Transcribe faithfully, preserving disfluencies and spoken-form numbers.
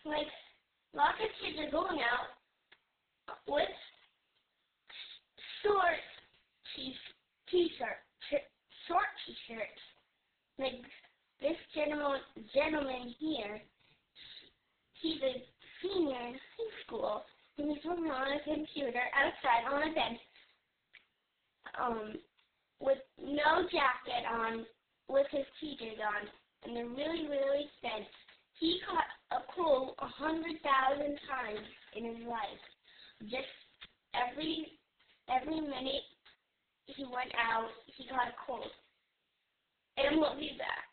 like, lots of kids are going out with short t- t-shirt, t- short t-shirts. Like, this gentleman, gentleman here, he's a senior in high school, and he's working on a computer outside on a bench, um, with no jacket on, with his P Js on, and they're really, really thin. He caught a cold a hundred thousand times in his life. Just every every minute he went out, he got a cold. And we'll be back.